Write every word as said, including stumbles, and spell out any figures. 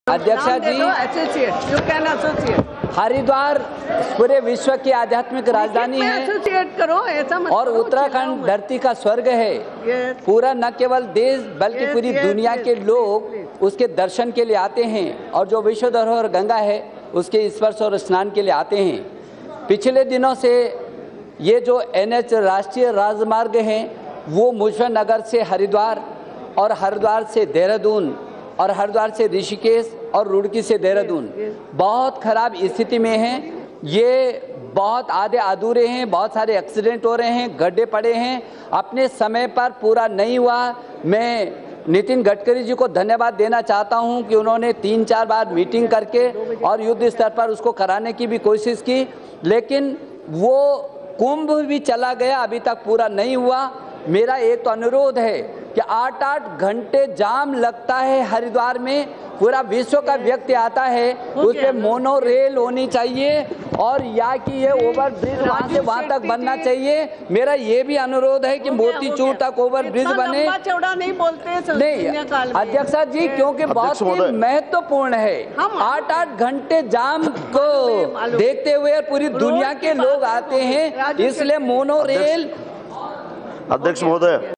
अध्यक्षा जी, associate, you can associate. Haridwar पूरे विश्व की आध्यात्मिक राजधानी है एसोसिएट करो, ऐसा मत और करो, उत्तराखंड चिल्लाओ धरती का स्वर्ग है। Yes. पूरा न केवल देश बल्कि Yes, पूरी yes, दुनिया yes, के please, लोग please. उसके दर्शन के लिए आते हैं और जो विश्व धरोहर गंगा है उसके स्पर्श और स्नान के लिए आते हैं। पिछले दिनों से ये जो एन एच राष्ट्रीय राजमार्ग हैं वो मुजफ्फरनगर से हरिद्वार और हरिद्वार से देहरादून और हरिद्वार से ऋषिकेश और रुड़की से देहरादून बहुत खराब स्थिति में हैं। ये बहुत आधे अधूरे हैं, बहुत सारे एक्सीडेंट हो रहे हैं, गड्ढे पड़े हैं, अपने समय पर पूरा नहीं हुआ। मैं नितिन गडकरी जी को धन्यवाद देना चाहता हूं कि उन्होंने तीन चार बार मीटिंग करके और युद्ध स्तर पर उसको कराने की भी कोशिश की, लेकिन वो कुंभ भी चला गया, अभी तक पूरा नहीं हुआ। मेरा एक तो अनुरोध है कि आठ आठ घंटे जाम लगता है हरिद्वार में, पूरा विश्व का व्यक्ति आता है, उस पे मोनो रेल होनी चाहिए और या कि ये ओवर ब्रिज वहाँ से वहाँ तक बनना चाहिए। मेरा ये भी अनुरोध है कि मोतीचूर तक ओवर ब्रिज बने। चौड़ा नहीं बोलते नहीं अध्यक्षा जी, क्योंकि बहुत ही महत्वपूर्ण है। आठ आठ घंटे जाम को देखते हुए पूरी दुनिया के लोग आते हैं, इसलिए मोनो रेल। अध्यक्ष महोदय।